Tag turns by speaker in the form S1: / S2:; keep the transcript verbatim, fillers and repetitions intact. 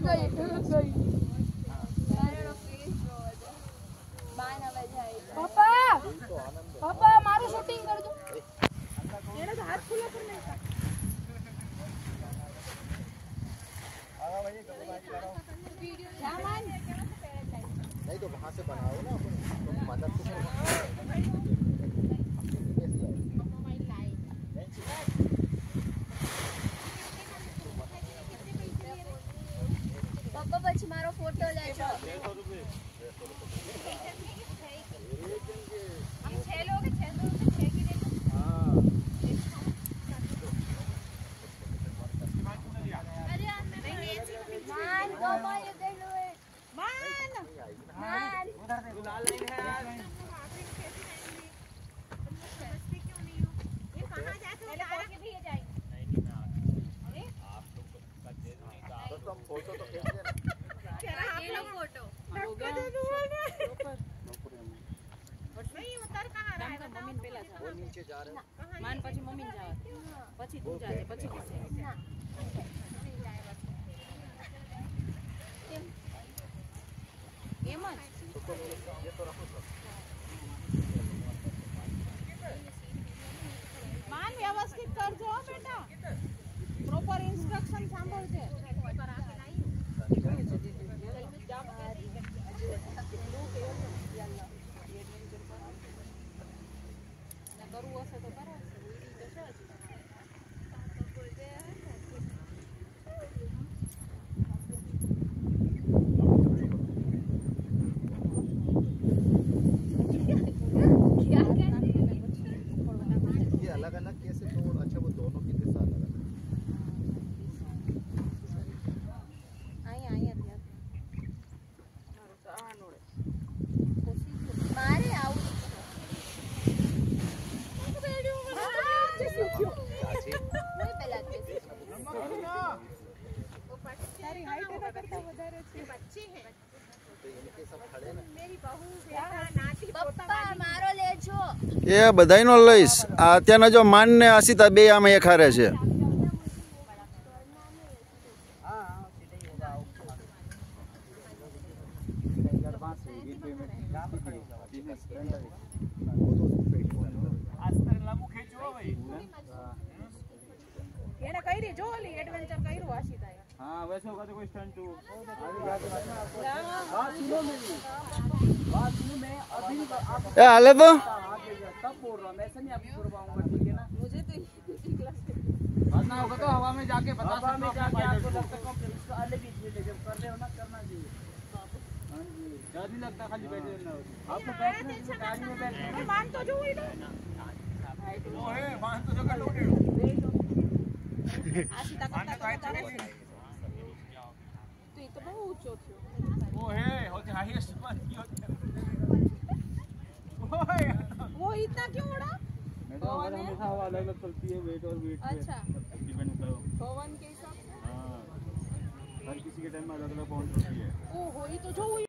S1: गई ढुक गई पापा पापा मारो शूटिंग कर दो मेरा तो हाथ खुला पर नहीं था आवा भाई कब बात कर रहा हूं सामान नहीं तो वहां से बनाओ ना तो मदद से पापा પછી મારો ફોટો લેજો हम छह लोग हैं छह लोग में छह की देखो हां अरे यार मैं मान गोमा ये देख लो मान मान उधर देखो लाल लाइन है यार समझते क्यों नहीं हो ये कहां जाके उतार के भी ये जाएंगे नहीं नहीं मैं अरे आप लोग तो कर दे नहीं का तो हम फोटो तो खींच लेना क्या ये लो फोटो हो गया नहीं उतर कहां रहा है मम्मी पहला जा वो नीचे जा रहे मान પછી મમ્મી જાવ પછી તું જાજે પછી કિસે ના નહીં જાય બસ કેમ એમ જ ये तो रखो मान व्यवस्थित कर जो बेटा प्रॉपर इंस्ट्रक्शन सांभळजे पर आके नहीं करू असं तो करा ये अलग अलग कैसे तो अच्छा वो दोनों कितने साल लगा आई आई अभी मारे आओ सारी हाइट का करता વધારે છે बच्चे हैं तो इनके सब खड़े ना मेरी बहू बेटा नाती पप्पा मारो लेજો એ બધાયનો લઈશ આ અત્યારના જો માન ને આશિતા બે આમે એક હારે છે એને કઈ રી જો ઓલી એડવેન્ચર કર્યું આશિતાએ हां वैसे होगा तो कोई स्टंट टू हां सुनो मेरी बात सुनो मैं अभी ए हाले तो तब बोल रहा मैं ऐसे नहीं आपको करवाऊंगा ठीक है ना मुझे तो इसी क्लास से वरना होगा तो हवा में जाके बता सकते हो जाके आपको लगता है इसको अलग ही चीज जब कर रहे हो ना करना चाहिए हां जी डर नहीं लगता खाली बैठे रहना आपको बैठने से गाड़ी में बैठना मान तो जो ही ना वो है मान तो जगह लोगे आशिता का तो बहुत ऊंचो थयो वो है होते हाईएस्ट वन ओए वो इतना क्यों उड़ा पवन हमेशा हवा अलग अलग चलती है वेट और वेट अच्छा डिपेंड करो पवन के हिसाब से हां हर किसी के टाइम में अलग अलग पहुंच होती है ओ हो ही तो जो